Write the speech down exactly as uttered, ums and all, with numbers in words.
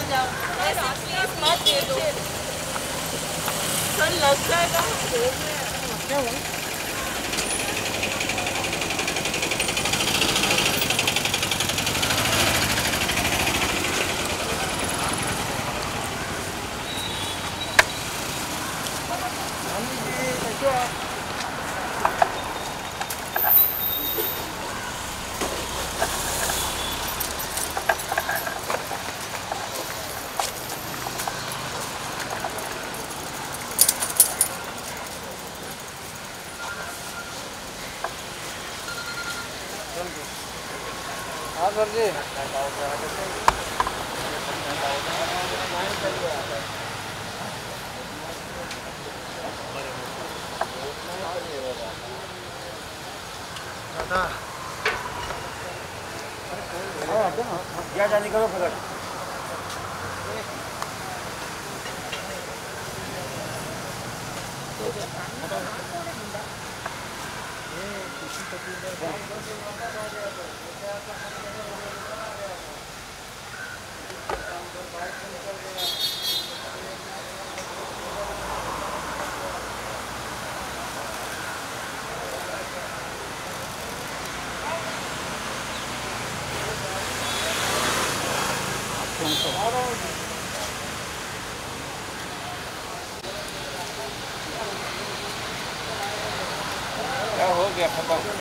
जाओ, ऐसे प्लीज मत दे दो। सर लग जाएगा। क्या हुआ? हाँ सर जी। दादा क्या जाने करो फर्क क्या हो गया खत्म।